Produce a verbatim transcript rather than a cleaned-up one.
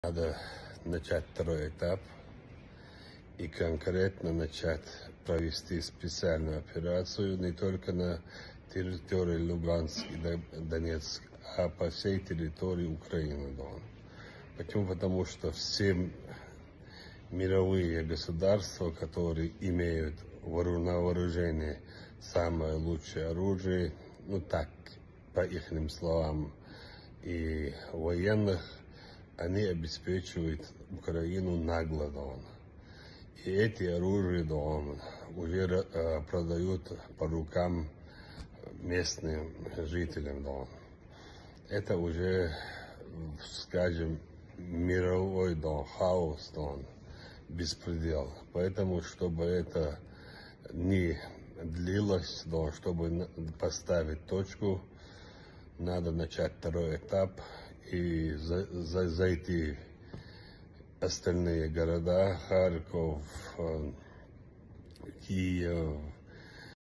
Надо начать второй этап и конкретно начать провести специальную операцию не только на территории Луганска и Донецка, а по всей территории Украины. Почему? Потому что все мировые государства, которые имеют на вооружении самое лучшее оружие, ну так, по их словам, и военных, они обеспечивают Украину нагло, да. И эти оружия, да, уже э, продают по рукам местным жителям, да. Это уже, скажем, мировой, да, хаос, да, беспредел. Поэтому, чтобы это не длилось, да, чтобы поставить точку, надо начать второй этап и за, за, зайти в остальные города: Харьков, Киев,